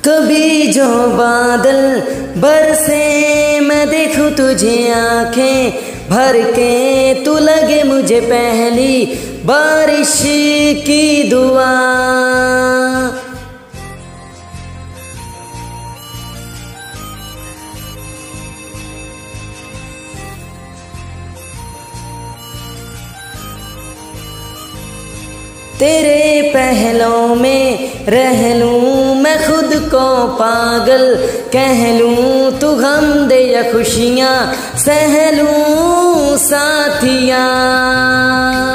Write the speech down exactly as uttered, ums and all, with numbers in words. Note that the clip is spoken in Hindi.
कभी जो बादल बरसे मैं देखूं तुझे आंखें भर के, तू लगे मुझे पहली बारिश की दुआ। तेरे पहलों में रह लूं मैं खुद को पागल कह लूं, तू गम दे या खुशियाँ सह लूं साथिया।